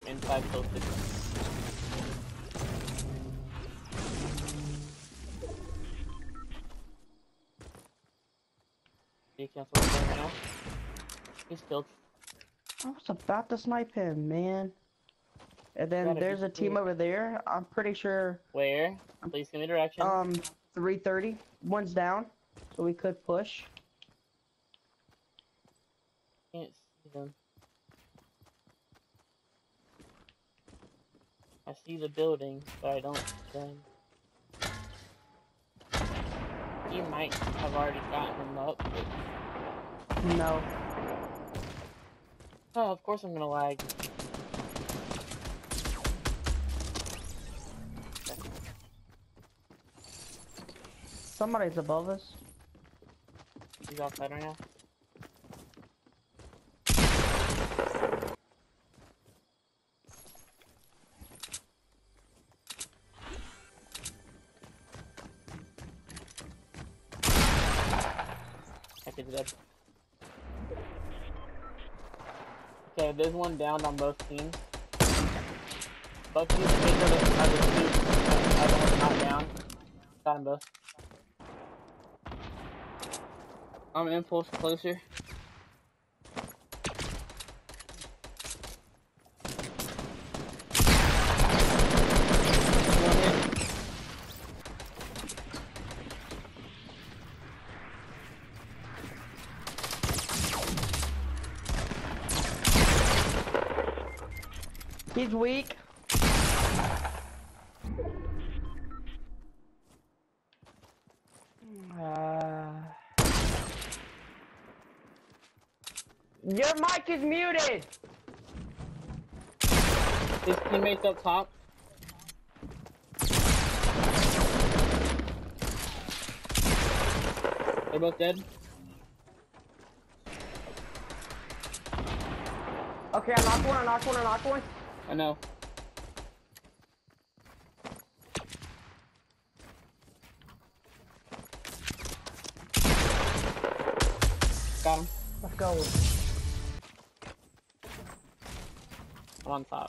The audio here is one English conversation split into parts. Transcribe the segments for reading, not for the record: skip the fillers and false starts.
inside posted. You cancel what's going on. He's killed. I was about to snipe him, man. And then there's a team over there. I'm pretty sure. Where? Please give me direction. 330. One's down, so we could push. Can't see them. I see the building, but I don't see them. He might have already gotten him up, but... No. Oh, of course I'm gonna lag. Somebody's above us. He's outside right now. That kid's dead. Okay, there's one down on both teams. Both teams are the other two. The other one's not down. Got them both. I'm impulse closer. One hit. He's weak. Your mic is muted! His teammates up top. They're both dead. Okay, I knocked one, I knocked one, I knocked one. I know. Got him. Let's go. I'm on top.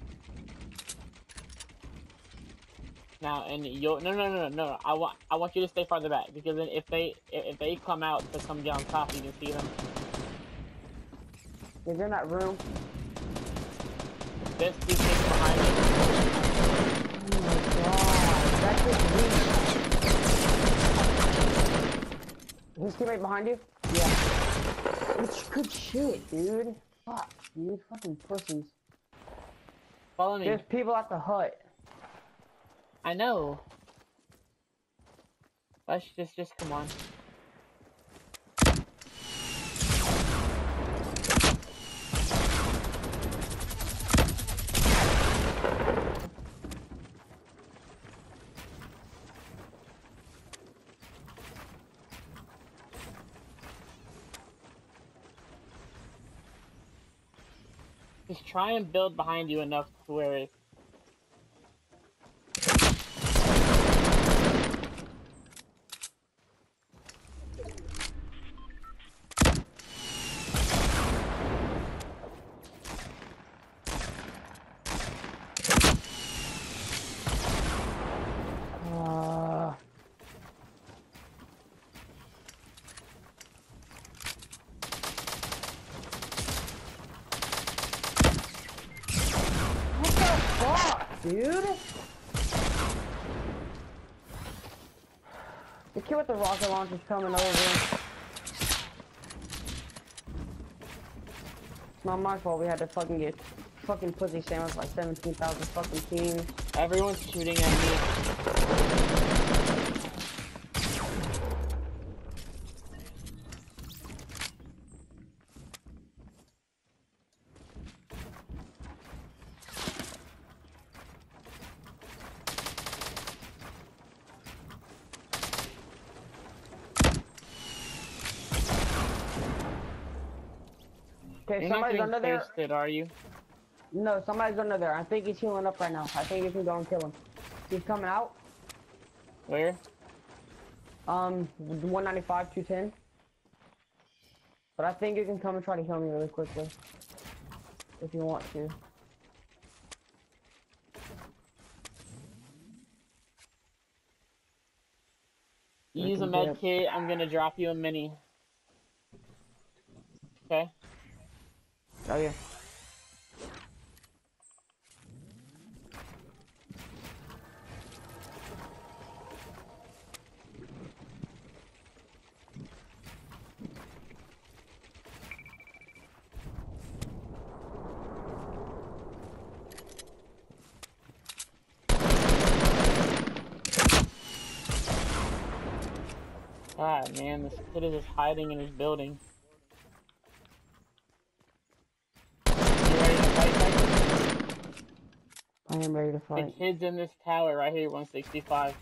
Now, and you'll no. I want you to stay farther back because then if they come out to come get on top, you can see them. He's in that room. This dude is behind me. Oh my god, that's just weak. His teammate behind you? Yeah. It's good shit, dude. Fuck, dude. Fucking pussies. Follow me. There's people at the hut. I know. Let's just come on. Just try and build behind you enough to where it... Dude! The kid with the rocket launcher is coming over. It's not my fault we had to fucking get fucking pussy sandwiched like 17,000 fucking teams. Everyone's shooting at me. Okay, You're somebody's not under getting there. pasted, are you? No, somebody's under there. I think he's healing up right now. I think you can go and kill him. He's coming out. Where? 195, 210. But I think you can come and try to heal me really quickly. If you want to. use a med kit, I'm gonna drop you a mini. Okay? Oh yeah. God, man, this kid is just hiding in his building. You ready to fight, Tyson? I am ready to The fight. kid's in this tower right here, 165.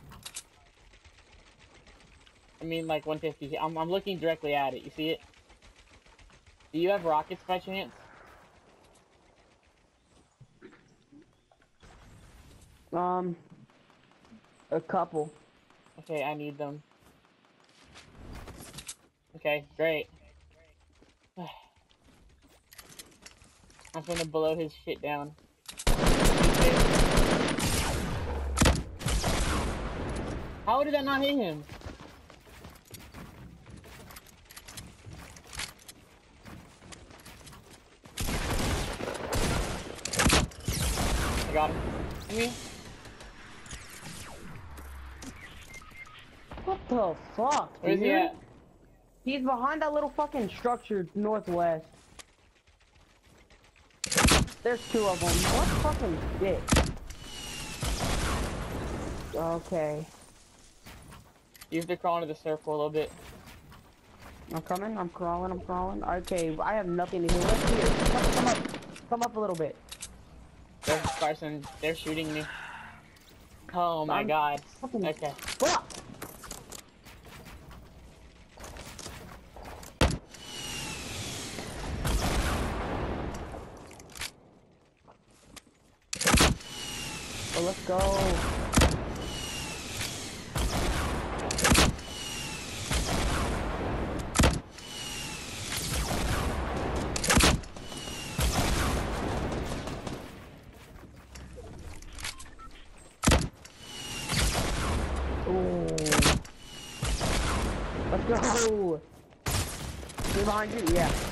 I mean, like 150. I'm looking directly at it. You see it? Do you have rockets by chance? A couple. Okay, I need them. Okay, great. I'm gonna blow his shit down. How did that not hit him? I got him. Come here. What the fuck, Where's dude? he at? He's behind that little fucking structure northwest. There's two of them. What fucking shit? Okay. You have to crawl into the circle a little bit. I'm coming. I'm crawling. I'm crawling. Okay, I have nothing to do. Let's see it. Come up. Come up a little bit. There's Carson. They're shooting me. Oh my god. Fucking Okay. fuck. Oh, let's go. Let's go. You're behind you? Yeah.